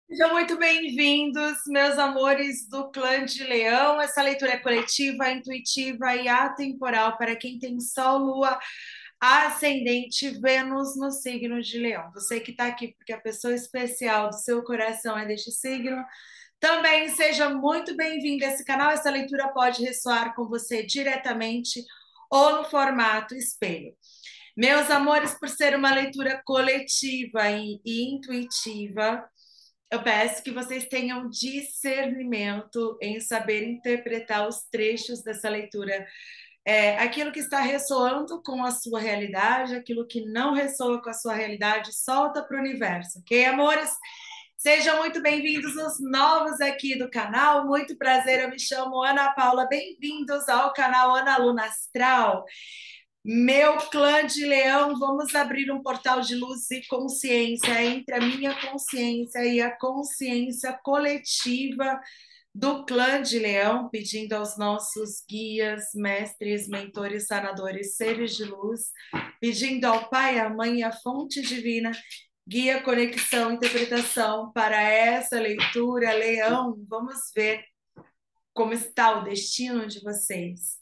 Sejam muito bem-vindos, meus amores do Clã de Leão. Essa leitura é coletiva, intuitiva e atemporal para quem tem Sol, Lua, Ascendente, Vênus no signo de Leão. Você que está aqui porque a pessoa especial do seu coração é deste signo, também seja muito bem-vindo a esse canal. Essa leitura pode ressoar com você diretamente ou no formato espelho. Meus amores, por ser uma leitura coletiva e intuitiva, eu peço que vocês tenham discernimento em saber interpretar os trechos dessa leitura. Aquilo que está ressoando com a sua realidade, aquilo que não ressoa com a sua realidade, solta para o universo, ok, amores? Sejam muito bem-vindos os novos aqui do canal. Muito prazer, eu me chamo Ana Paula. Bem-vindos ao canal Ana Luna Astral. Meu clã de leão, vamos abrir um portal de luz e consciência entre a minha consciência e a consciência coletiva do clã de leão, pedindo aos nossos guias, mestres, mentores, sanadores, seres de luz, pedindo ao Pai, à Mãe e à Fonte Divina, guia, conexão, interpretação para essa leitura. Leão, vamos ver como está o destino de vocês.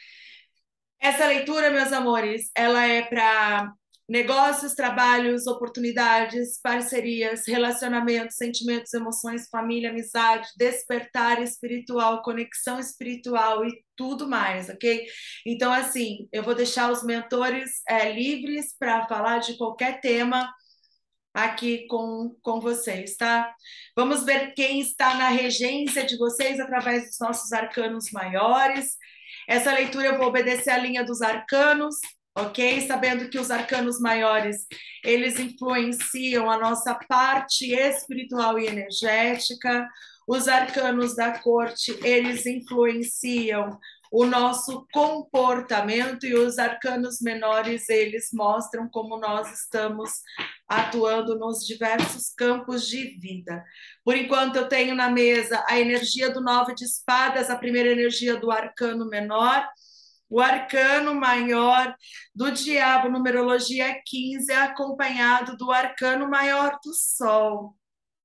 Essa leitura, meus amores, ela é para negócios, trabalhos, oportunidades, parcerias, relacionamentos, sentimentos, emoções, família, amizade, despertar espiritual, conexão espiritual e tudo mais, ok? Então, assim, eu vou deixar os mentores livres para falar de qualquer tema aqui com vocês, tá? Vamos ver quem está na regência de vocês através dos nossos arcanos maiores. Essa leitura eu vou obedecer a linha dos arcanos, ok? Sabendo que os arcanos maiores, eles influenciam a nossa parte espiritual e energética. Os arcanos da corte, eles influenciam o nosso comportamento, e os arcanos menores, eles mostram como nós estamos atuando nos diversos campos de vida. Por enquanto, eu tenho na mesa a energia do 9 de espadas, a primeira energia do arcano menor. O arcano maior do diabo, numerologia 15, é acompanhado do arcano maior do sol,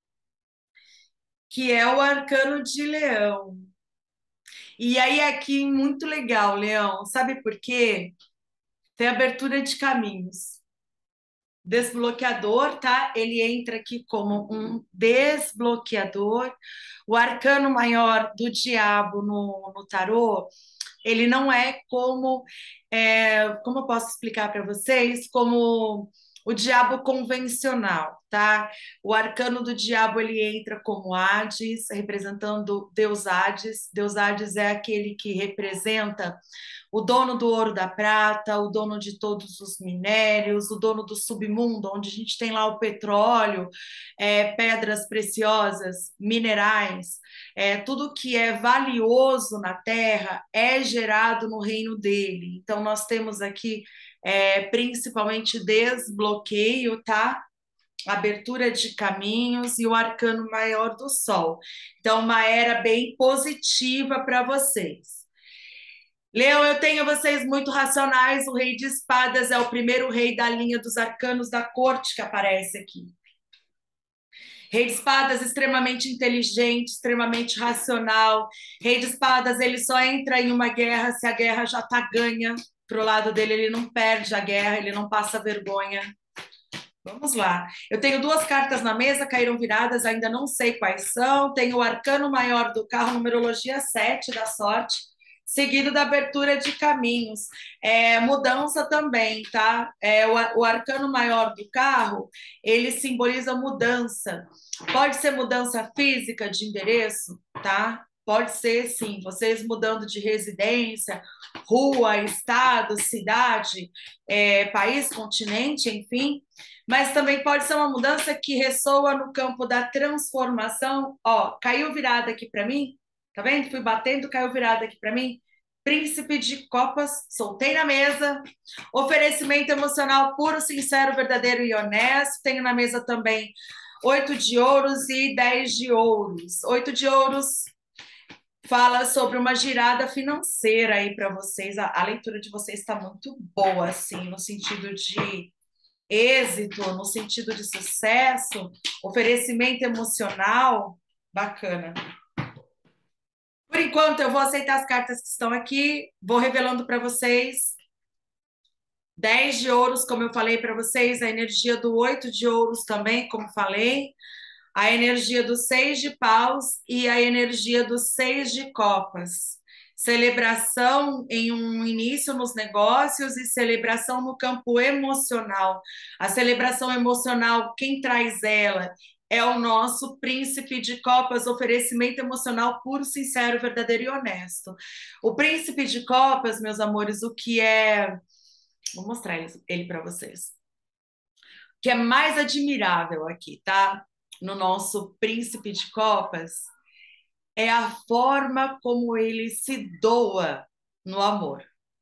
que é o arcano de leão. E aí, aqui, muito legal, Leão. Sabe por quê? Tem abertura de caminhos. Desbloqueador, tá? Ele entra aqui como um desbloqueador. O arcano maior do diabo no tarô, ele não é como eu posso explicar para vocês, como o diabo convencional, tá? O arcano do diabo, ele entra como Hades, representando Deus Hades. Deus Hades é aquele que representa o dono do ouro da prata, o dono de todos os minérios, o dono do submundo, onde a gente tem lá o petróleo, pedras preciosas, minerais, tudo que é valioso na terra é gerado no reino dele. Então, nós temos aqui principalmente desbloqueio, tá? Abertura de caminhos e o arcano maior do sol. Então, uma era bem positiva para vocês. Leão, eu tenho vocês muito racionais. O rei de espadas é o primeiro rei da linha dos arcanos da corte que aparece aqui. Rei de espadas extremamente inteligente, extremamente racional. Rei de espadas, ele só entra em uma guerra se a guerra já está ganha. Pro lado dele, ele não perde a guerra, ele não passa vergonha. Vamos lá. Eu tenho duas cartas na mesa, caíram viradas, ainda não sei quais são. Tenho o arcano maior do carro, numerologia 7 da sorte, seguido da abertura de caminhos. Mudança também, tá? O arcano maior do carro, ele simboliza mudança. Pode ser mudança física de endereço, tá? Pode ser, sim, vocês mudando de residência, rua, estado, cidade, país, continente, enfim. Mas também pode ser uma mudança que ressoa no campo da transformação. Ó, caiu virada aqui para mim, tá vendo? Fui batendo, caiu virada aqui para mim. Príncipe de copas, soltei na mesa. Oferecimento emocional puro, sincero, verdadeiro e honesto. Tenho na mesa também 8 de ouros e 10 de ouros. 8 de ouros fala sobre uma girada financeira aí para vocês. A leitura de vocês está muito boa, assim, no sentido de êxito, no sentido de sucesso. oferecimento emocional, bacana. Por enquanto, eu vou aceitar as cartas que estão aqui, vou revelando para vocês. 10 de ouros, como eu falei para vocês, a energia do 8 de ouros também, como falei, a energia do 6 de paus e a energia do 6 de copas. Celebração em um início nos negócios e celebração no campo emocional. A celebração emocional, quem traz ela é o nosso príncipe de copas, oferecimento emocional puro, sincero, verdadeiro e honesto. O príncipe de copas, meus amores, o que é. Vou mostrar ele para vocês. O que é mais admirável aqui, tá? No nosso príncipe de copas é a forma como ele se doa no amor.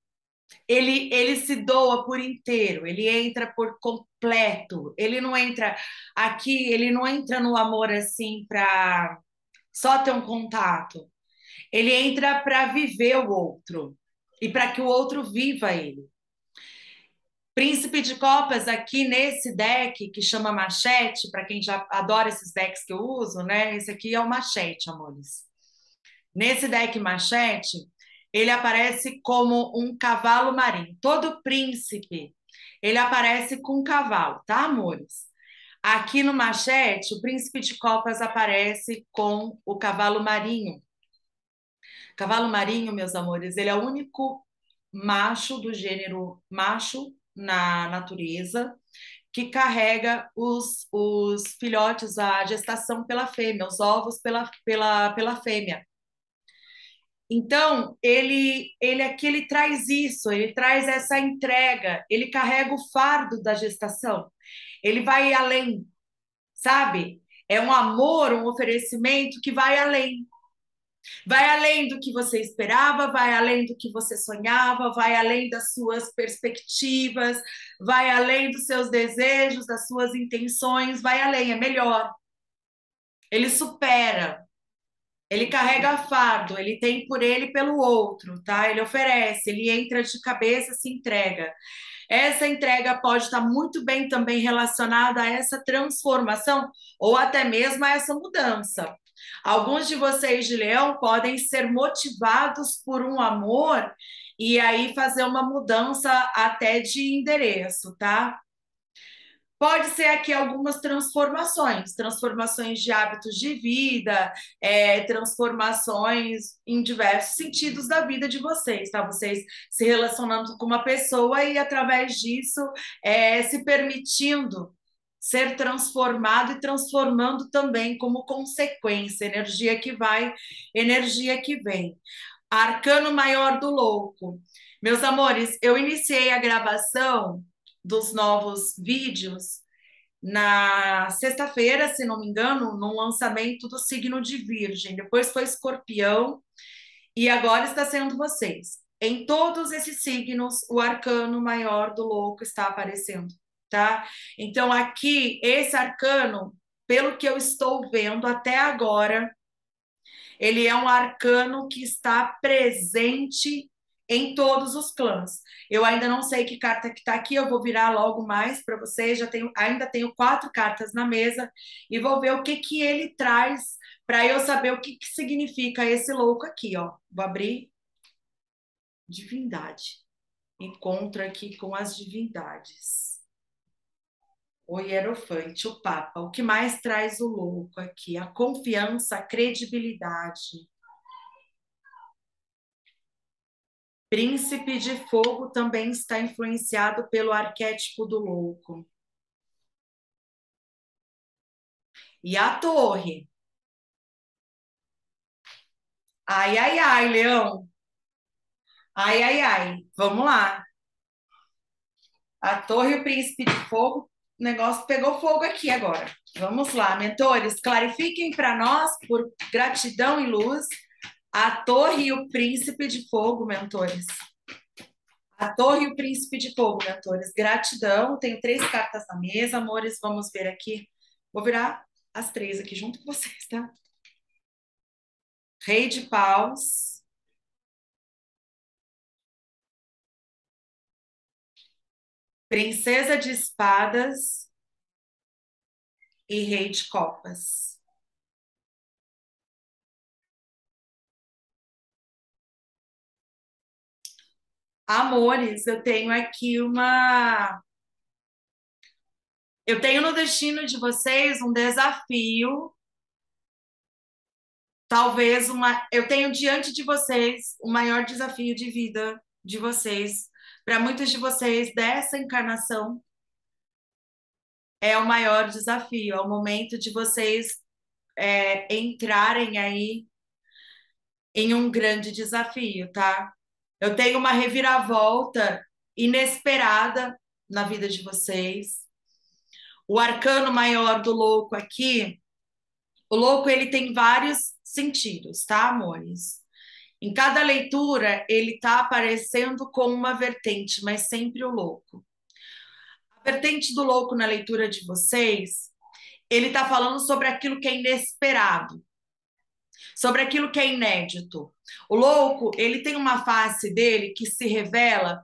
Ele se doa por inteiro, ele entra por completo. Ele não entra aqui, ele não entra no amor assim para só ter um contato. Ele entra para viver o outro e para que o outro viva ele. Príncipe de Copas aqui nesse deck que chama Machete, para quem já adora esses decks que eu uso, né? Esse aqui é o Machete, amores. Nesse deck Machete, ele aparece como um cavalo marinho. Todo príncipe, ele aparece com um cavalo, tá, amores? Aqui no Machete, o Príncipe de Copas aparece com o cavalo marinho. Cavalo marinho, meus amores, ele é o único macho do gênero macho na natureza que carrega os filhotes, a gestação pela fêmea, os ovos pela fêmea. Então, ele aqui ele traz isso, ele traz essa entrega, ele carrega o fardo da gestação, ele vai além, sabe? É um amor, um oferecimento que vai além. Vai além do que você esperava, vai além do que você sonhava, vai além das suas perspectivas, vai além dos seus desejos, das suas intenções, vai além, é melhor. Ele supera, ele carrega fardo, ele tem por ele e pelo outro, tá? Ele oferece, ele entra de cabeça, se entrega. Essa entrega pode estar muito bem também relacionada a essa transformação ou até mesmo a essa mudança. Alguns de vocês de Leão podem ser motivados por um amor e aí fazer uma mudança até de endereço, tá? Pode ser aqui algumas transformações, transformações de hábitos de vida, transformações em diversos sentidos da vida de vocês, tá? Vocês se relacionando com uma pessoa e através disso se permitindo ser transformado e transformando também como consequência, energia que vai, energia que vem. Arcano maior do louco. Meus amores, eu iniciei a gravação dos novos vídeos na sexta-feira, se não me engano, no lançamento do signo de Virgem. Depois foi Escorpião e agora está sendo vocês. Em todos esses signos, o arcano maior do louco está aparecendo, tá? Então, aqui, esse arcano, pelo que eu estou vendo até agora, ele é um arcano que está presente em todos os clãs. Eu ainda não sei que carta que está aqui, eu vou virar logo mais para vocês. Ainda tenho 4 cartas na mesa e vou ver o que que ele traz para eu saber o que que significa esse louco aqui, ó. Vou abrir divindade. Encontro aqui com as divindades. O Hierofante, o Papa. O que mais traz o louco aqui? A confiança, a credibilidade. Príncipe de Fogo também está influenciado pelo arquétipo do louco. E a Torre. Ai, ai, ai, Leão. Ai, ai, ai. Vamos lá. A Torre e o Príncipe de Fogo. O negócio pegou fogo aqui agora. Vamos lá, mentores. Clarifiquem para nós, por gratidão e luz, a Torre e o Príncipe de Fogo, mentores. A Torre e o Príncipe de Fogo, mentores. Gratidão. Tenho 3 cartas na mesa, amores. Vamos ver aqui. Vou virar as 3 aqui junto com vocês, tá? Rei de Paus. Princesa de Espadas. e Rei de Copas. Amores, eu tenho aqui uma. Eu tenho no destino de vocês um desafio, talvez uma. Eu tenho diante de vocês o maior desafio de vida de vocês. Para muitos de vocês, dessa encarnação, é o maior desafio, é o momento de vocês entrarem aí em um grande desafio, tá? Eu tenho uma reviravolta inesperada na vida de vocês. O arcano maior do louco aqui, o louco ele tem vários sentidos, tá, amores? Em cada leitura ele tá aparecendo com uma vertente, mas sempre o louco. A vertente do louco na leitura de vocês, ele tá falando sobre aquilo que é inesperado, sobre aquilo que é inédito. O louco, ele tem uma face dele que se revela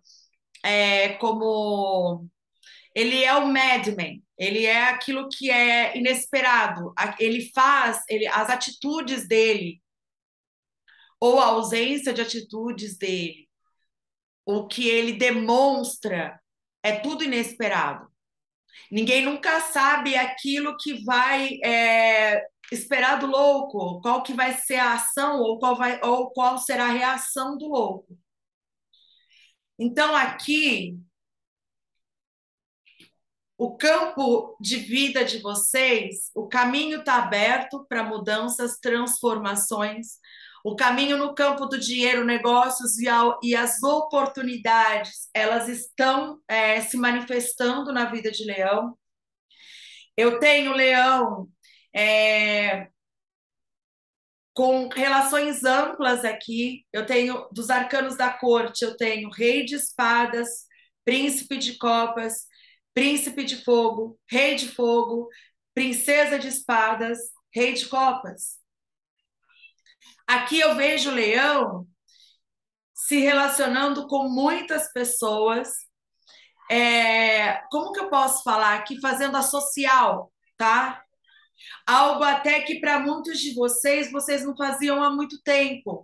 como ele é o madman, ele é aquilo que é inesperado. Ele faz, as atitudes dele ou a ausência de atitudes dele, o que ele demonstra é tudo inesperado. Ninguém nunca sabe aquilo que vai esperar do louco, qual que vai ser a ação ou qual será a reação do louco. Então aqui o campo de vida de vocês, o caminho está aberto para mudanças, transformações. O caminho no campo do dinheiro, negócios e as oportunidades, elas estão se manifestando na vida de Leão. Eu tenho Leão é, com relações amplas aqui. Eu tenho dos arcanos da corte, eu tenho Rei de Espadas, Príncipe de Copas, Príncipe de Fogo, Rei de Fogo, Princesa de Espadas, Rei de Copas. Aqui eu vejo Leão se relacionando com muitas pessoas. Como que eu posso falar aqui? Fazendo a social, tá? Algo até que para muitos de vocês não faziam há muito tempo.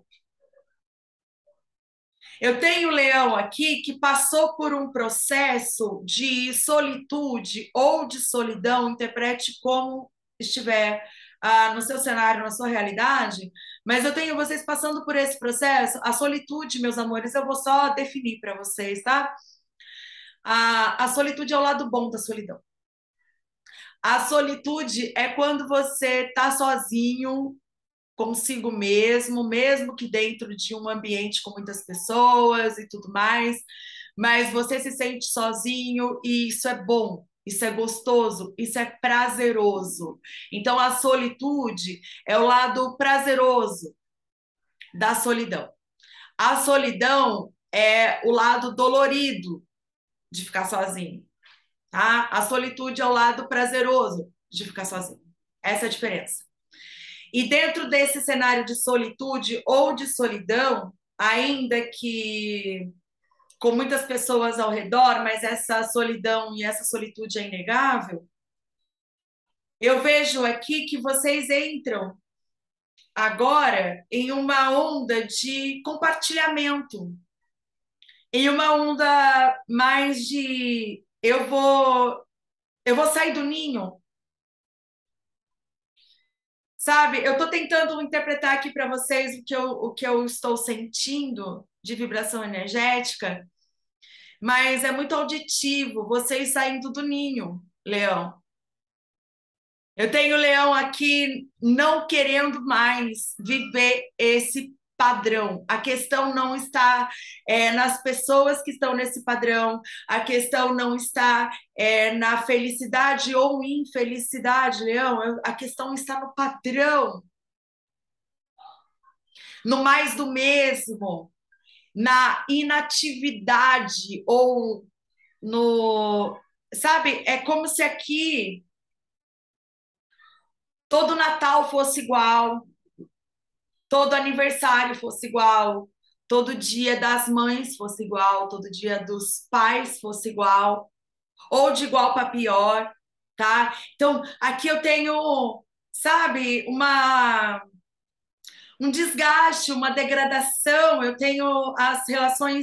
Eu tenho o Leão aqui que passou por um processo de solitude ou de solidão, interprete como estiver no seu cenário, na sua realidade, mas eu tenho vocês passando por esse processo. A solitude, meus amores, eu vou só definir para vocês, tá? A solitude é o lado bom da solidão. A solitude é quando você está sozinho consigo mesmo, mesmo que dentro de um ambiente com muitas pessoas e tudo mais, mas você se sente sozinho e isso é bom, isso é gostoso, isso é prazeroso. Então a solitude é o lado prazeroso da solidão. A solidão é o lado dolorido de ficar sozinho, tá? A solitude é o lado prazeroso de ficar sozinho. Essa é a diferença. E dentro desse cenário de solitude ou de solidão, ainda que com muitas pessoas ao redor, mas essa solidão e essa solitude é inegável, eu vejo aqui que vocês entram agora em uma onda de compartilhamento, em uma onda mais de eu vou sair do ninho. Sabe, eu estou tentando interpretar aqui para vocês o que eu estou sentindo de vibração energética, mas é muito auditivo, vocês saindo do ninho, Leão. Eu tenho o Leão aqui não querendo mais viver esse padrão. A questão não está nas pessoas que estão nesse padrão, a questão não está na felicidade ou infelicidade, Leão. A questão está no padrão, no mais do mesmo, na inatividade ou no. Sabe, é como se aqui todo Natal fosse igual, todo aniversário fosse igual, todo dia das mães fosse igual, todo dia dos pais fosse igual, ou de igual para pior. tá? Então, aqui eu tenho, sabe, um desgaste, uma degradação, eu tenho as relações,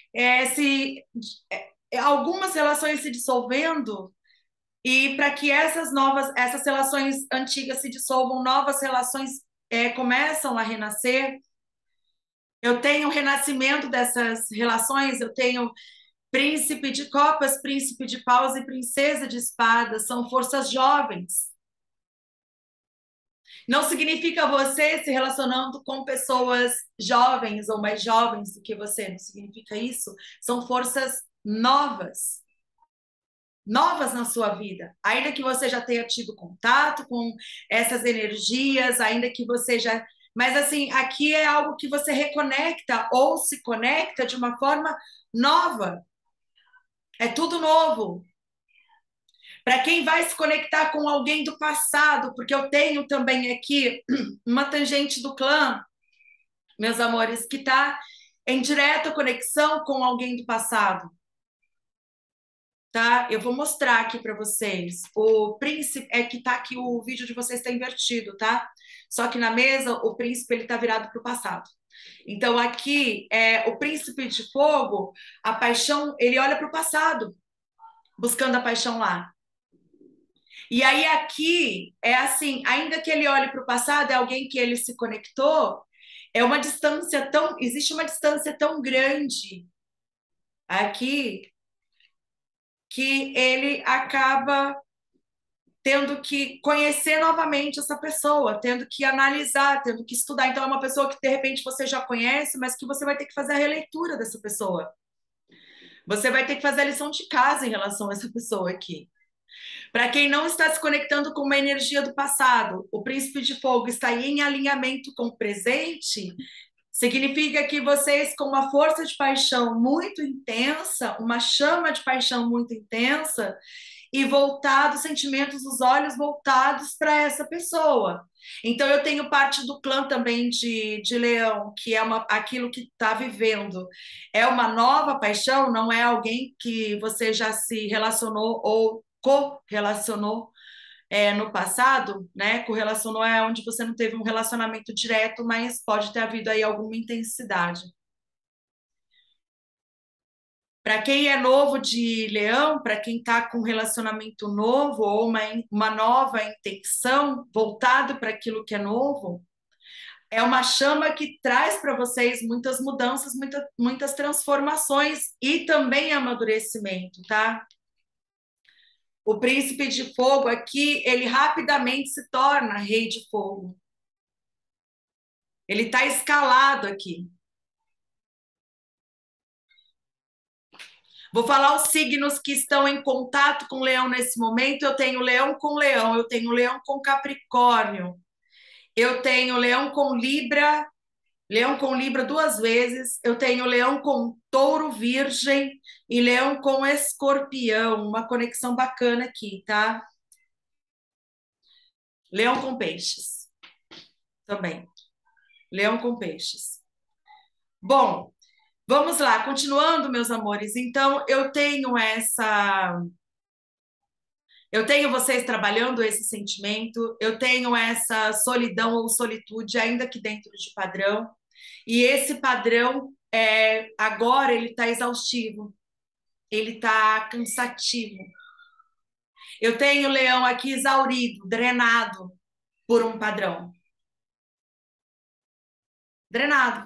algumas relações se dissolvendo, e para que essas relações antigas se dissolvam, novas relações começam a renascer. Eu tenho o renascimento dessas relações, eu tenho príncipe de copas, príncipe de paus e princesa de espadas, são forças jovens. Não significa você se relacionando com pessoas jovens ou mais jovens do que você, não significa isso. São forças novas, novas na sua vida. Ainda que você já tenha tido contato com essas energias, ainda que você já. Mas, assim, aqui é algo que você reconecta ou se conecta de uma forma nova. É tudo novo. Para quem vai se conectar com alguém do passado, porque eu tenho também aqui uma tangente do clã, meus amores, que está em direta conexão com alguém do passado, tá? Eu vou mostrar aqui para vocês. O príncipe é que tá aqui, o vídeo de vocês está invertido, tá? Só que na mesa o príncipe ele tá virado para o passado. Então aqui é o príncipe de fogo, a paixão, ele olha para o passado, buscando a paixão lá. E aí aqui é assim, ainda que ele olhe para o passado, é alguém que ele se conectou, é uma distância tão, existe uma distância tão grande aqui que ele acaba tendo que conhecer novamente essa pessoa, tendo que analisar, tendo que estudar. Então é uma pessoa que de repente você já conhece, mas que você vai ter que fazer a releitura dessa pessoa. Você vai ter que fazer a lição de casa em relação a essa pessoa aqui. Para quem não está se conectando com uma energia do passado, o príncipe de fogo está em alinhamento com o presente, significa que vocês, com uma força de paixão muito intensa, uma chama de paixão muito intensa, e voltados, sentimentos, os olhos voltados para essa pessoa. Então, eu tenho parte do clã também de Leão, que é aquilo que está vivendo. É uma nova paixão, não é alguém que você já se relacionou ou correlacionou no passado, né? Correlacionou é onde você não teve um relacionamento direto, mas pode ter havido aí alguma intensidade. Para quem é novo de Leão, para quem está com um relacionamento novo ou uma nova intenção voltado para aquilo que é novo, é uma chama que traz para vocês muitas mudanças, muitas transformações e também amadurecimento, tá? O príncipe de fogo aqui, ele rapidamente se torna rei de fogo. Ele está escalado aqui. Vou falar os signos que estão em contato com Leão nesse momento. Eu tenho Leão com Leão, eu tenho Leão com Capricórnio, eu tenho Leão com Libra duas vezes, eu tenho Leão com Touro Virgem e Leão com Escorpião, uma conexão bacana aqui, tá? Leão com Peixes também. Leão com Peixes. Bom, vamos lá, continuando, meus amores. Então, eu tenho vocês trabalhando esse sentimento, eu tenho essa solidão ou solitude, ainda que dentro de padrão, e esse padrão agora ele está exaustivo, ele está cansativo. Eu tenho o leão aqui exaurido, drenado por um padrão. Drenado.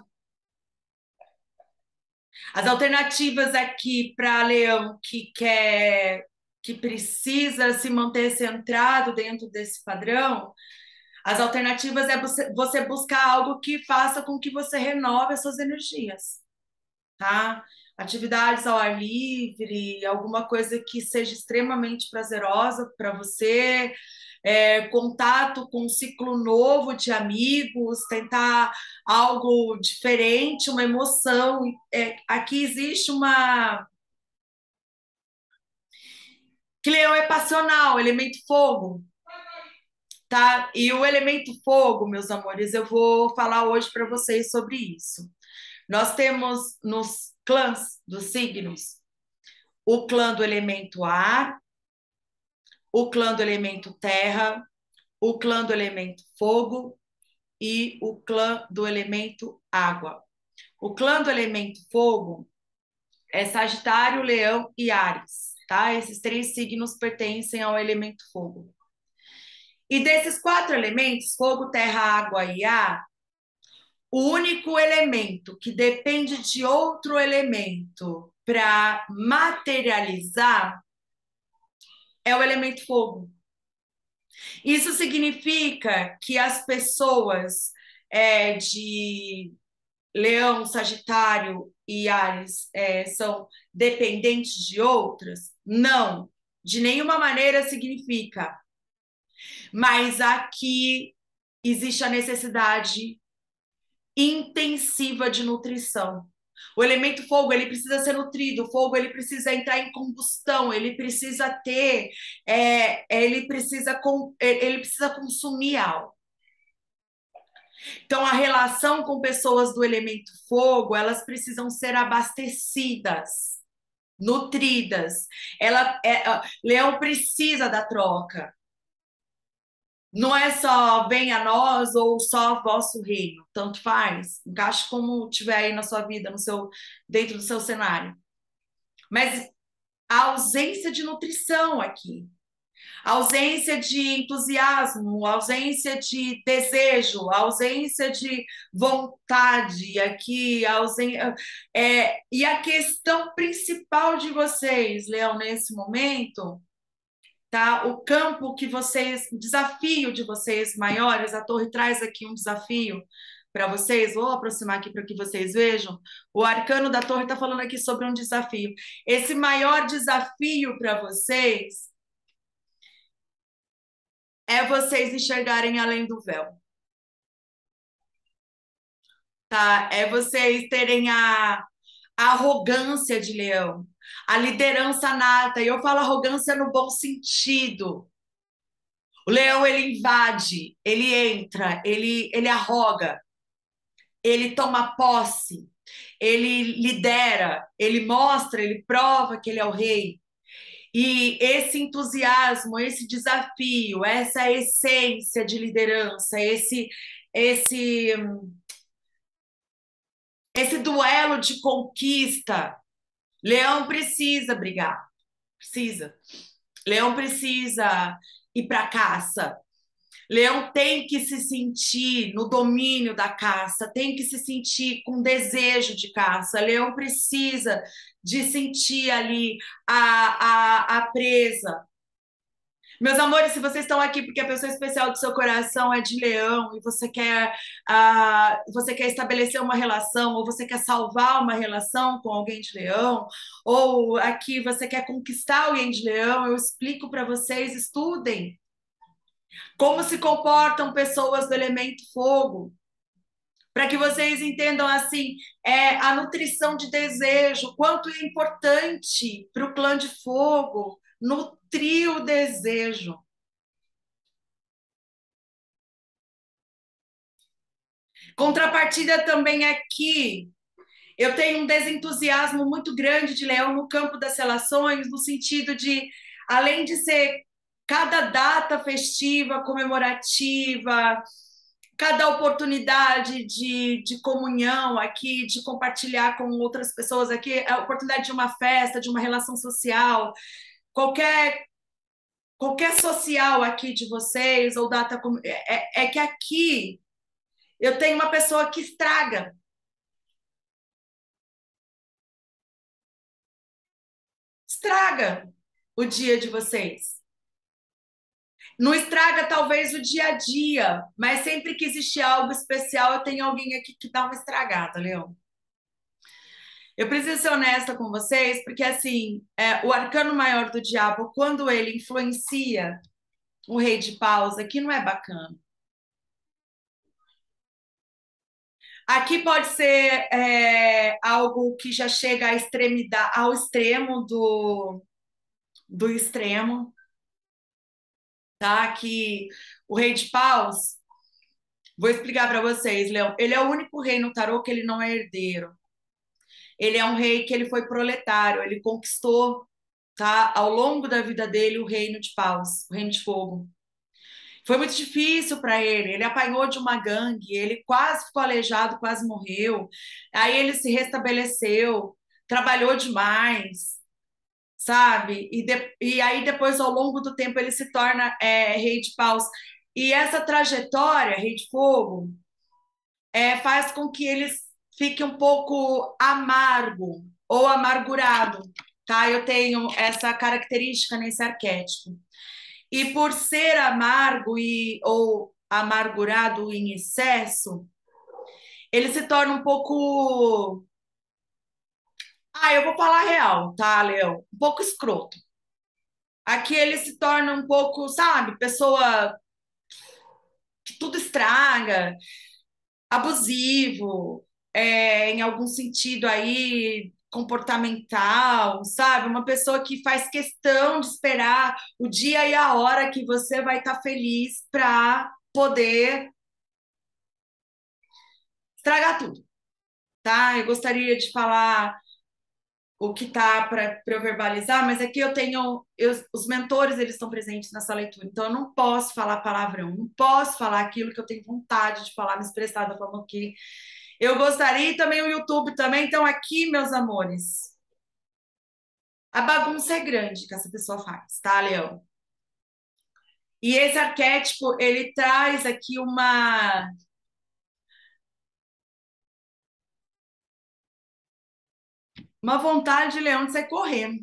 As alternativas aqui para leão que precisa se manter centrado dentro desse padrão, as alternativas é você buscar algo que faça com que você renove as suas energias, tá? Atividades ao ar livre, alguma coisa que seja extremamente prazerosa para você, contato com um ciclo novo de amigos, tentar algo diferente, uma emoção. Aqui existe uma. Que leão é passional, elemento fogo, tá? E o elemento fogo, meus amores, eu vou falar hoje para vocês sobre isso. Nós temos nos clãs dos signos o clã do elemento ar, o clã do elemento terra, o clã do elemento fogo e o clã do elemento água. O clã do elemento fogo é Sagitário, Leão e Áries, tá? Esses 3 signos pertencem ao elemento fogo. E desses 4 elementos, fogo, terra, água e ar, o único elemento que depende de outro elemento para materializar é o elemento fogo. Isso significa que as pessoas de Leão, Sagitário e Áries são dependentes de outras? Não, de nenhuma maneira significa. Mas aqui existe a necessidade intensiva de nutrição. O elemento fogo, ele precisa ser nutrido, o fogo, ele precisa entrar em combustão, ele precisa ter, ele precisa consumir algo. Então, a relação com pessoas do elemento fogo, elas precisam ser abastecidas, nutridas. Leão precisa da troca. Não é só venha a nós ou só vosso reino, tanto faz. Encaixe como tiver aí na sua vida, dentro do seu cenário. Mas a ausência de nutrição aqui, a ausência de entusiasmo, a ausência de desejo, a ausência de vontade aqui, e a questão principal de vocês, Leão, nesse momento, tá? O desafio de vocês maiores, a torre traz aqui um desafio para vocês, vou aproximar aqui para que vocês vejam. O arcano da torre está falando aqui sobre um desafio. Esse maior desafio para vocês é vocês enxergarem além do véu. Tá? É vocês terem a arrogância de leão, a liderança nata. E eu falo arrogância no bom sentido. O leão, ele invade, ele entra, ele arroga, ele toma posse, ele lidera, ele mostra, ele prova que ele é o rei. E esse entusiasmo, esse desafio, essa essência de liderança, esse, esse duelo de conquista, Leão precisa brigar, precisa. Leão precisa ir para a caça. Leão tem que se sentir no domínio da caça, tem que se sentir com desejo de caça. Leão precisa de sentir ali a presa. Meus amores, se vocês estão aqui porque a pessoa especial do seu coração é de leão e você quer estabelecer uma relação, ou você quer salvar uma relação com alguém de leão, ou aqui você quer conquistar alguém de leão, eu explico para vocês, estudem como se comportam pessoas do elemento fogo, para que vocês entendam assim a nutrição de desejo, quanto é importante para o clã de fogo nutrir o desejo. Contrapartida também aqui, eu tenho um desentusiasmo muito grande de leão no campo das relações, no sentido de, além de ser cada data festiva, comemorativa, cada oportunidade de comunhão aqui, de compartilhar com outras pessoas aqui, a oportunidade de uma festa, de uma relação social, qualquer social aqui de vocês, ou data... É que aqui eu tenho uma pessoa que estraga. Estraga o dia de vocês. Não estraga, talvez, o dia a dia, mas sempre que existe algo especial, eu tenho alguém aqui que dá uma estragada, Leão. Eu preciso ser honesta com vocês, porque, assim, o arcano maior do diabo, quando ele influencia o rei de paus, aqui não é bacana. Aqui pode ser algo que já chega à extremidade, ao extremo do extremo, tá? Que o rei de paus, vou explicar para vocês, Leão, ele é o único rei no tarô que ele não é herdeiro. Ele é um rei que ele foi proletário, ele conquistou tá? Ao longo da vida dele, o reino de paus, o reino de fogo. Foi muito difícil para ele. Ele apanhou de uma gangue, ele quase ficou aleijado, quase morreu. Aí ele se restabeleceu, trabalhou demais, sabe? E aí depois, ao longo do tempo, ele se torna rei de paus. E essa trajetória, rei de fogo, faz com que ele fique um pouco amargo ou amargurado, tá? Eu tenho essa característica nesse arquétipo. E por ser amargo ou amargurado em excesso, ele se torna um pouco. Ah, eu vou falar real, tá, Leão? Um pouco escroto. Aqui ele se torna um pouco, sabe, pessoa que tudo estraga, abusivo, em algum sentido aí comportamental, sabe? Uma pessoa que faz questão de esperar o dia e a hora que você vai estar feliz para poder estragar tudo, tá? Eu gostaria de falar o que tá para eu verbalizar, mas aqui eu tenho os mentores, eles estão presentes nessa leitura, então eu não posso falar palavrão, não posso falar aquilo que eu tenho vontade de falar, me expressar da forma que eu gostaria, e também o YouTube também. Então aqui, meus amores, a bagunça é grande que essa pessoa faz, tá, Leão? E esse arquétipo, ele traz aqui uma vontade de leão de sair correndo.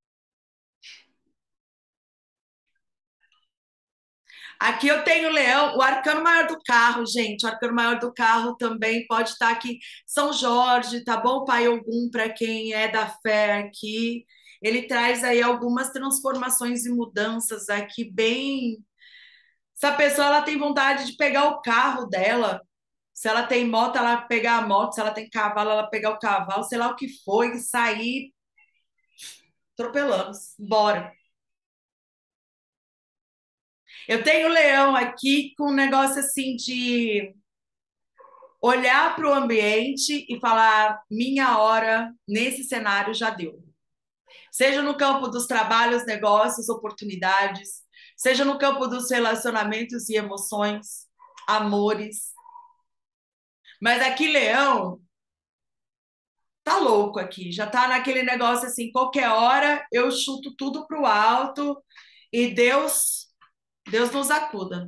Aqui eu tenho o leão, o arcano maior do carro, gente. O arcano maior do carro também pode estar aqui. São Jorge, tá bom? Pai Ogum, para quem é da fé aqui. Ele traz aí algumas transformações e mudanças aqui bem. Essa pessoa ela tem vontade de pegar o carro dela. Se ela tem moto, ela pegar a moto. Se ela tem cavalo, ela pegar o cavalo. Sei lá o que foi, e sair atropelando. Bora. Eu tenho o leão aqui com um negócio assim de olhar para o ambiente e falar: minha hora nesse cenário já deu. Seja no campo dos trabalhos, negócios, oportunidades, seja no campo dos relacionamentos e emoções, amores. Mas aqui, Leão, tá louco aqui, já tá naquele negócio assim: qualquer hora eu chuto tudo pro alto e Deus nos acuda.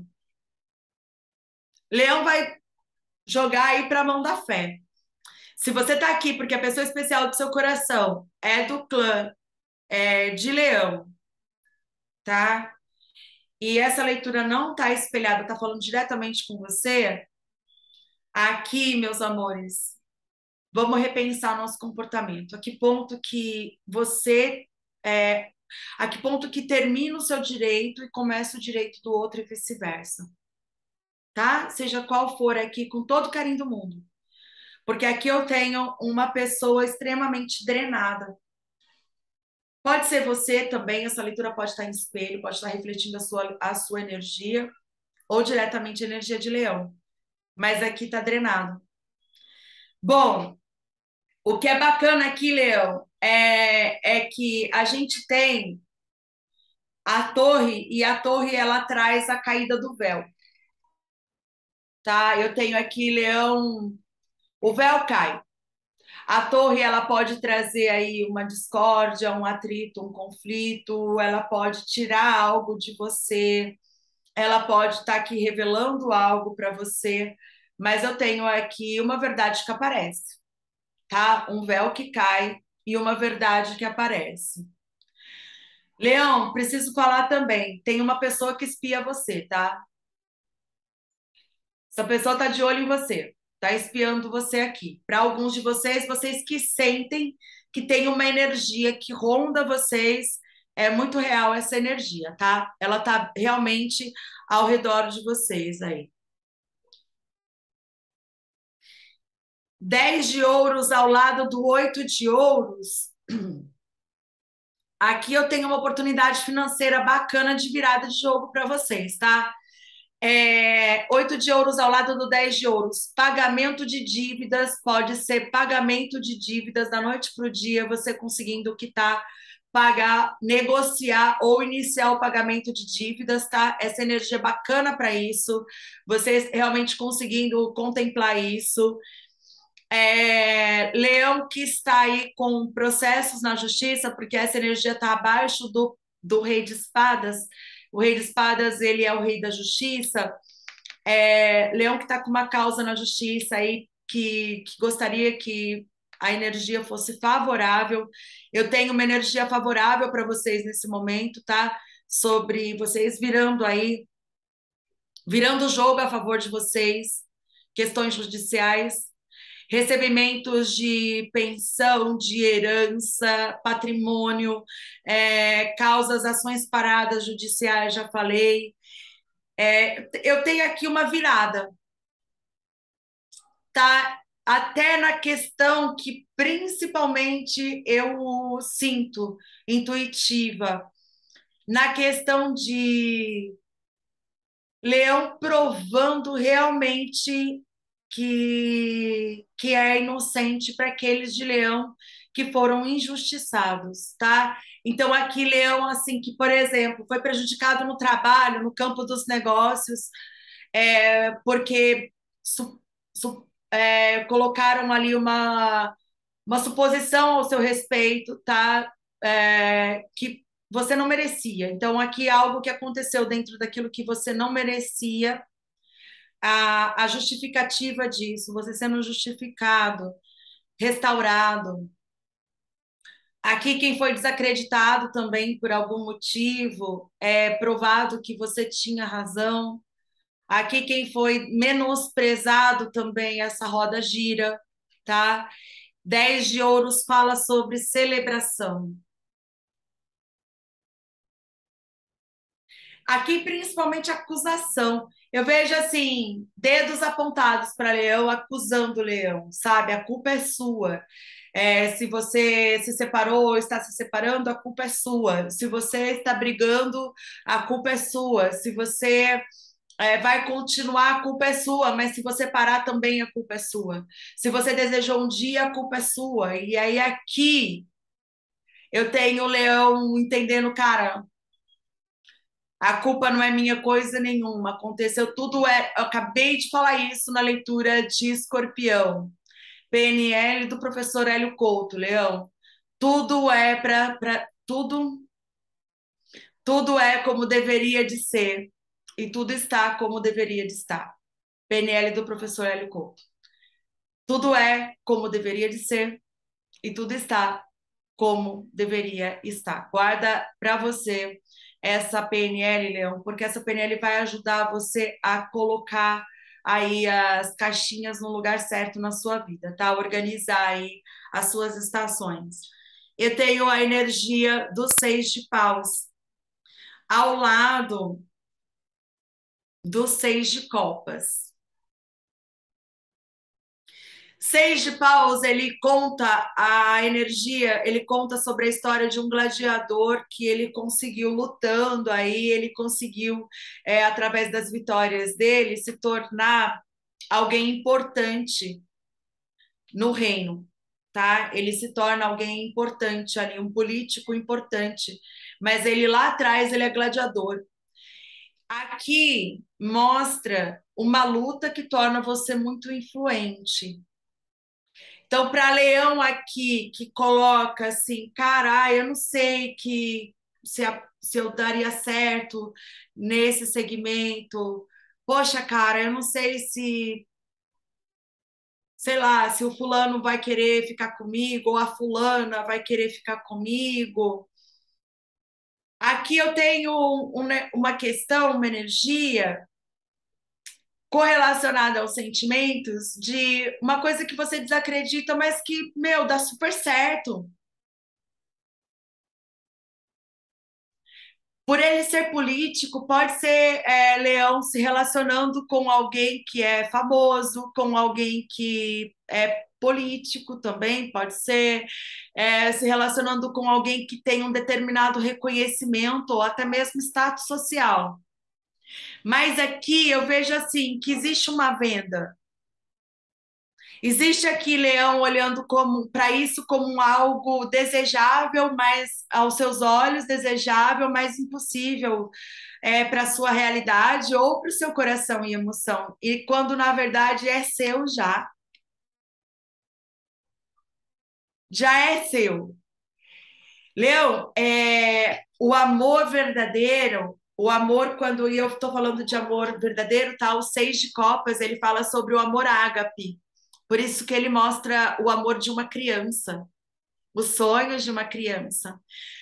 Leão vai jogar aí para a mão da fé. Se você está aqui porque a pessoa especial do seu coração é do clã de Leão, tá? E essa leitura não está espelhada, está falando diretamente com você, aqui, meus amores, vamos repensar nosso comportamento. A que ponto que você é, a que ponto que termina o seu direito e começa o direito do outro e vice-versa, tá? Seja qual for aqui, com todo o carinho do mundo. Porque aqui eu tenho uma pessoa extremamente drenada. Pode ser você também, essa leitura pode estar em espelho, pode estar refletindo a sua energia, ou diretamente a energia de leão. Mas aqui está drenado. Bom, o que é bacana aqui, Leão, é que a gente tem a torre, e a torre ela traz a caída do véu, tá? Eu tenho aqui, Leão, o véu cai. A torre ela pode trazer aí uma discórdia, um atrito, um conflito, ela pode tirar algo de você, ela pode estar aqui revelando algo para você, mas eu tenho aqui uma verdade que aparece, tá? Um véu que cai e uma verdade que aparece. Leão, preciso falar também, tem uma pessoa que espia você, tá? Essa pessoa está de olho em você, está espiando você aqui. Para alguns de vocês, vocês que sentem que tem uma energia que ronda vocês, é muito real essa energia, tá? Ela está realmente ao redor de vocês aí. 10 de ouros ao lado do 8 de ouros. Aqui eu tenho uma oportunidade financeira bacana de virada de jogo para vocês, tá? 8 de ouros ao lado do 10 de ouros. Pagamento de dívidas, pode ser pagamento de dívidas da noite para o dia, você conseguindo quitar pagar, negociar ou iniciar o pagamento de dívidas, tá? Essa energia é bacana para isso, vocês realmente conseguindo contemplar isso. Leão que está aí com processos na justiça, porque essa energia está abaixo do Rei de Espadas. O Rei de Espadas, ele é o rei da justiça. Leão que está com uma causa na justiça aí que gostaria que a energia fosse favorável. Eu tenho uma energia favorável para vocês nesse momento, tá? Sobre vocês virando o jogo a favor de vocês, questões judiciais, recebimentos de pensão, de herança, patrimônio, causas, ações paradas judiciais, já falei. Eu tenho aqui uma virada, tá? Até na questão que principalmente eu sinto intuitiva, na questão de Leão provando realmente que é inocente para aqueles de Leão que foram injustiçados, tá? Então, aqui, Leão, assim, que, por exemplo, foi prejudicado no trabalho, no campo dos negócios, porque colocaram ali uma suposição ao seu respeito, tá? Que você não merecia. Então, aqui algo que aconteceu dentro daquilo que você não merecia, a justificativa disso, você sendo justificado, restaurado. Aqui, quem foi desacreditado também por algum motivo, é provado que você tinha razão. Aqui, quem foi menosprezado também, essa roda gira, tá? 10 de ouros fala sobre celebração. Aqui, principalmente acusação. Eu vejo assim, dedos apontados para Leão, acusando o Leão, sabe? A culpa é sua. Se você se separou ou está se separando, a culpa é sua. Se você está brigando, a culpa é sua. Se você vai continuar, a culpa é sua. Mas se você parar, também a culpa é sua. Se você desejou um dia, a culpa é sua. E aí aqui eu tenho o Leão entendendo, cara. A culpa não é minha coisa nenhuma. Aconteceu tudo. Eu acabei de falar isso na leitura de Escorpião. PNL do professor Hélio Couto, Leão. Tudo é tudo é como deveria de ser e tudo está como deveria de estar. PNL do professor Hélio Couto. Tudo é como deveria de ser e tudo está como deveria estar. Guarda para você essa PNL, Leão, porque essa PNL vai ajudar você a colocar aí as caixinhas no lugar certo na sua vida, tá? Organizar aí as suas estações. Eu tenho a energia do 6 de paus ao lado do 6 de copas. 6 de paus, ele conta a energia, ele conta sobre a história de um gladiador que ele conseguiu lutando, aí ele conseguiu, através das vitórias dele, se tornar alguém importante no reino, tá? Ele se torna alguém importante ali, um político importante, mas ele lá atrás, ele é gladiador. Aqui mostra uma luta que torna você muito influente. Então, para Leão aqui, que coloca assim, cara, eu não sei se eu daria certo nesse segmento. Poxa, cara, eu não sei sei lá, se o fulano vai querer ficar comigo ou a fulana vai querer ficar comigo. Aqui eu tenho uma questão, uma energia correlacionada aos sentimentos de uma coisa que você desacredita, mas que, meu, dá super certo. Por ele ser político, pode ser Leão se relacionando com alguém que é famoso, com alguém que é político também, pode ser se relacionando com alguém que tem um determinado reconhecimento ou até mesmo status social. Mas aqui eu vejo assim que existe uma venda. Existe aqui Leão olhando como para isso como algo desejável, mas aos seus olhos desejável, mas impossível para a sua realidade ou para o seu coração e emoção. E quando na verdade é seu já, já é seu. Leão, o amor verdadeiro, o amor, quando eu estou falando de amor verdadeiro, tá? O Seis de Copas, ele fala sobre o amor ágape. Por isso que ele mostra o amor de uma criança, os sonhos de uma criança.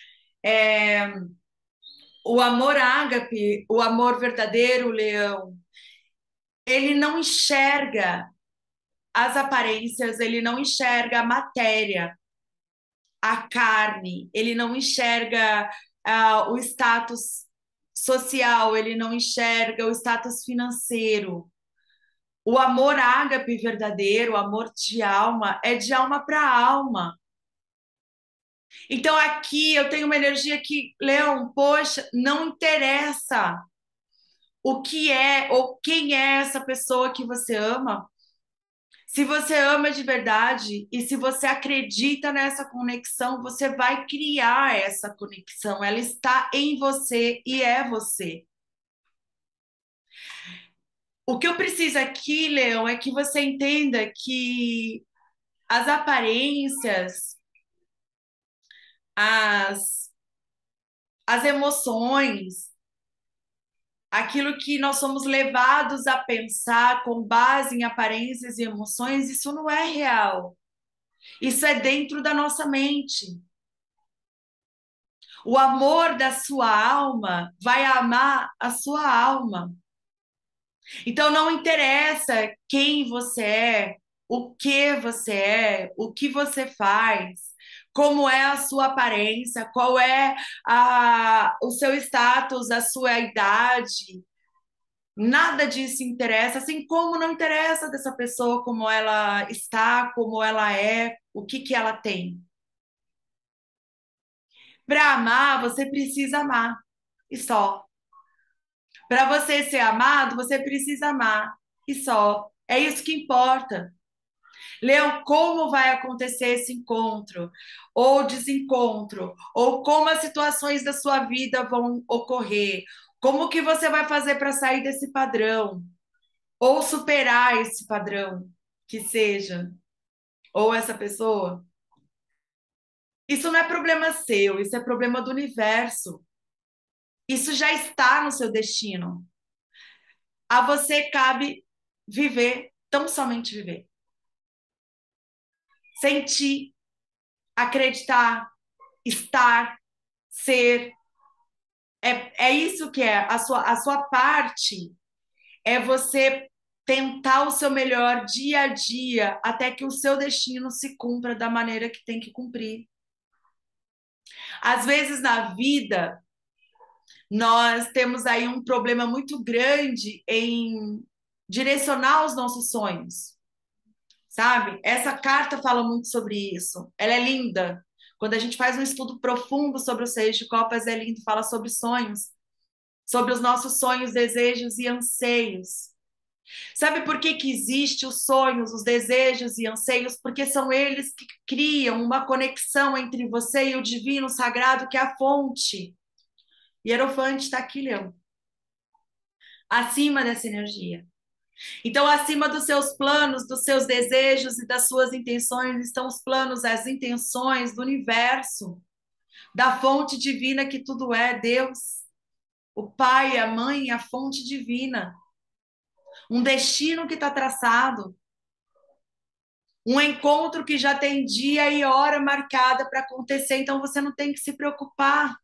O amor ágape, o amor verdadeiro, Leão, ele não enxerga as aparências, ele não enxerga a matéria, a carne, ele não enxerga o status social, ele não enxerga o status financeiro. O amor ágape verdadeiro, o amor de alma, é de alma para alma. Então aqui eu tenho uma energia que, Leão, poxa, não interessa o que é ou quem é essa pessoa que você ama. Se você ama de verdade e se você acredita nessa conexão, você vai criar essa conexão. Ela está em você e é você. O que eu preciso aqui, Leão, é que você entenda que as aparências, as, as emoções, aquilo que nós somos levados a pensar com base em aparências e emoções, isso não é real. Isso é dentro da nossa mente. O amor da sua alma vai amar a sua alma. Então não interessa quem você é, o que você faz, como é a sua aparência, qual é o seu status, a sua idade. Nada disso interessa, assim como não interessa dessa pessoa como ela está, como ela é, o que que ela tem. Para amar, você precisa amar. E só. Para você ser amado, você precisa amar. E só. É isso que importa. Leão, como vai acontecer esse encontro ou desencontro, ou como as situações da sua vida vão ocorrer, como que você vai fazer para sair desse padrão ou superar esse padrão que seja, ou essa pessoa. Isso não é problema seu, isso é problema do universo. Isso já está no seu destino. A você cabe viver, tão somente viver. Sentir, acreditar, estar, ser. É isso que é. A sua parte é você tentar o seu melhor dia a dia até que o seu destino se cumpra da maneira que tem que cumprir. Às vezes na vida, nós temos aí um problema muito grande em direcionar os nossos sonhos, sabe? Essa carta fala muito sobre isso. Ela é linda. Quando a gente faz um estudo profundo sobre o Seis de Copas, é lindo, fala sobre sonhos, sobre os nossos sonhos, desejos e anseios. Sabe por que que existe os sonhos, os desejos e anseios? Porque são eles que criam uma conexão entre você e o divino sagrado, que é a fonte. Hierofante está aqui, Leão, acima dessa energia. Então, acima dos seus planos, dos seus desejos e das suas intenções, estão os planos, as intenções do universo, da fonte divina que tudo é, Deus, o Pai, a Mãe, a fonte divina. Um destino que está traçado, um encontro que já tem dia e hora marcada para acontecer, então você não tem que se preocupar.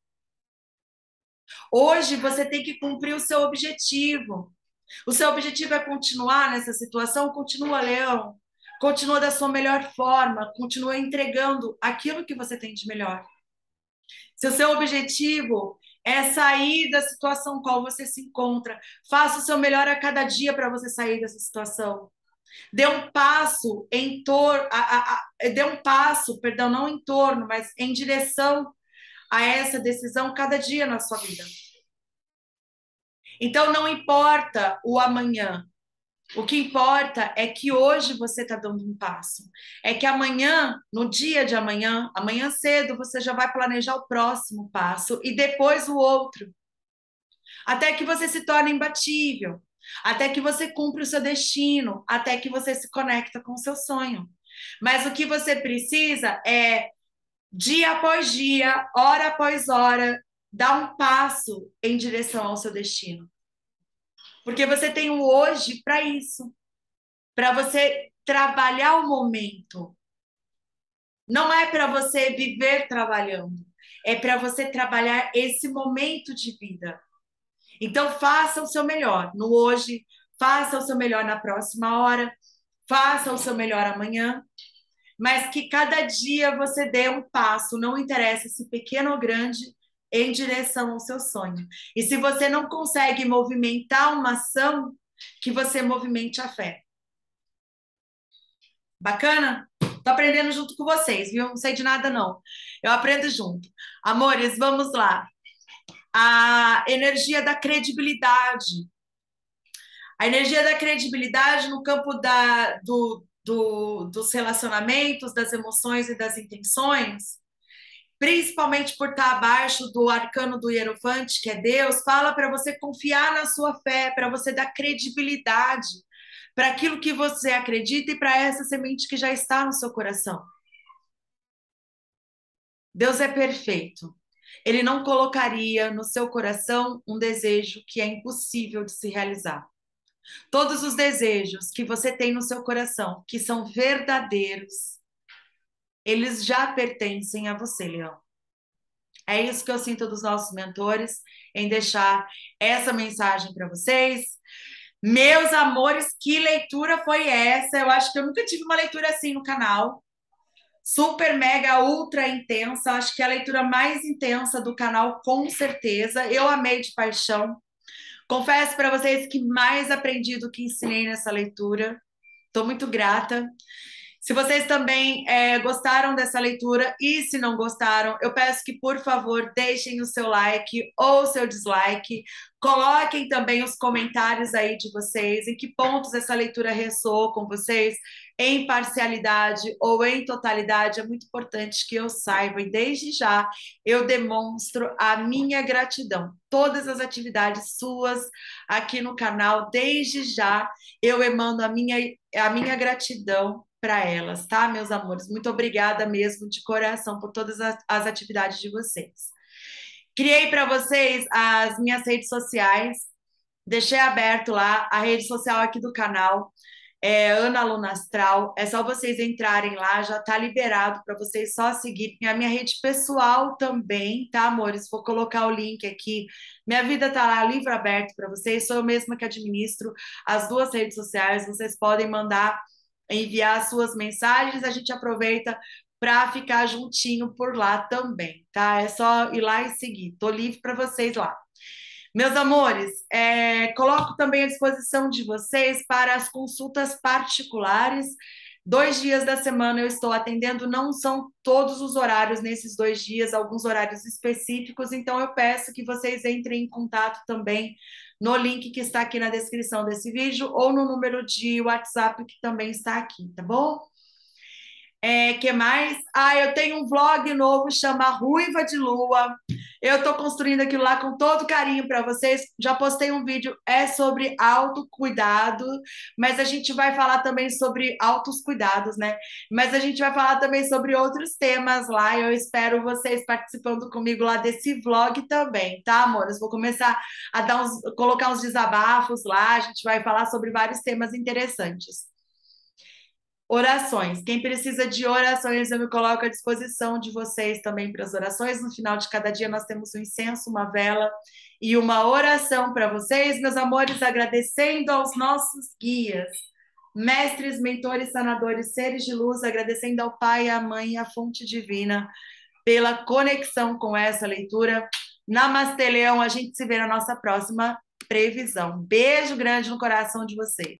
Hoje você tem que cumprir o seu objetivo. O seu objetivo é continuar nessa situação? Continua, Leão. Continua da sua melhor forma, continua entregando aquilo que você tem de melhor. Se o seu objetivo é sair da situação em qual você se encontra, faça o seu melhor a cada dia para você sair dessa situação. Dê um passo em torno, dê um passo, perdão, não em torno, mas em direção a essa decisão cada dia na sua vida. Então não importa o amanhã, O que importa é que hoje você está dando um passo. É que amanhã, no dia de amanhã, amanhã cedo, você já vai planejar o próximo passo e depois o outro. Até que você se torne imbatível. Até que você cumpra o seu destino. Até que você se conecta com o seu sonho. Mas o que você precisa é, dia após dia, hora após hora, dar um passo em direção ao seu destino. Porque você tem o hoje para isso. Para você trabalhar o momento. Não é para você viver trabalhando, é para você trabalhar esse momento de vida. Então, faça o seu melhor no hoje, faça o seu melhor na próxima hora, faça o seu melhor amanhã, mas que cada dia você dê um passo, não interessa se pequeno ou grande, em direção ao seu sonho. E se você não consegue movimentar uma ação, que você movimente a fé. Bacana? Tô aprendendo junto com vocês, viu? Não sei de nada, não. Eu aprendo junto. Amores, vamos lá. A energia da credibilidade. A energia da credibilidade no campo dos relacionamentos, das emoções e das intenções, principalmente por estar abaixo do arcano do Hierofante, que é Deus, fala para você confiar na sua fé, para você dar credibilidade para aquilo que você acredita e para essa semente que já está no seu coração. Deus é perfeito. Ele não colocaria no seu coração um desejo que é impossível de se realizar. Todos os desejos que você tem no seu coração, que são verdadeiros, eles já pertencem a você, Leão. É isso que eu sinto dos nossos mentores, em deixar essa mensagem para vocês. Meus amores, que leitura foi essa? Eu acho que eu nunca tive uma leitura assim no canal. Super, mega, ultra intensa. Acho que é a leitura mais intensa do canal, com certeza. Eu amei de paixão. Confesso para vocês que mais aprendi do que ensinei nessa leitura. Estou muito grata. Se vocês também gostaram dessa leitura e se não gostaram, eu peço que, por favor, deixem o seu like ou o seu dislike. Coloquem também os comentários aí de vocês, em que pontos essa leitura ressoou com vocês, em parcialidade ou em totalidade. É muito importante que eu saiba e desde já eu demonstro a minha gratidão. Todas as atividades suas aqui no canal, desde já eu emano a minha gratidão para elas, tá, meus amores? Muito obrigada mesmo, de coração, por todas as atividades de vocês. Criei para vocês as minhas redes sociais, deixei aberto lá a rede social aqui do canal, Ana Luna Astral. É só vocês entrarem lá, já tá liberado para vocês só seguirem. A minha rede pessoal também, tá, amores? Vou colocar o link aqui. Minha vida tá lá, livro aberto para vocês. Sou eu mesma que administro as duas redes sociais. Vocês podem mandar, enviar suas mensagens. A gente aproveita para ficar juntinho por lá também, tá? É só ir lá e seguir. Tô livre para vocês lá. Meus amores, coloco também à disposição de vocês para as consultas particulares. 2 dias da semana eu estou atendendo, não são todos os horários nesses 2 dias, alguns horários específicos, então eu peço que vocês entrem em contato também no link que está aqui na descrição desse vídeo ou no número de WhatsApp que também está aqui, tá bom? Que mais? Eu tenho um vlog novo, chama Ruiva de Lua. Eu estou construindo aquilo lá com todo carinho para vocês. Já postei um vídeo, sobre autocuidado, mas a gente vai falar também sobre altos cuidados, né? Mas a gente vai falar também sobre outros temas lá. Eu espero vocês participando comigo lá desse vlog também, tá, amores? Vou começar a colocar uns desabafos lá. A gente vai falar sobre vários temas interessantes. Orações. Quem precisa de orações, eu me coloco à disposição de vocês também para as orações. No final de cada dia, nós temos um incenso, uma vela e uma oração para vocês, meus amores, agradecendo aos nossos guias, mestres, mentores, sanadores, seres de luz, agradecendo ao Pai, à Mãe e à Fonte Divina pela conexão com essa leitura. Namastê, Leão. A gente se vê na nossa próxima previsão. Beijo grande no coração de vocês.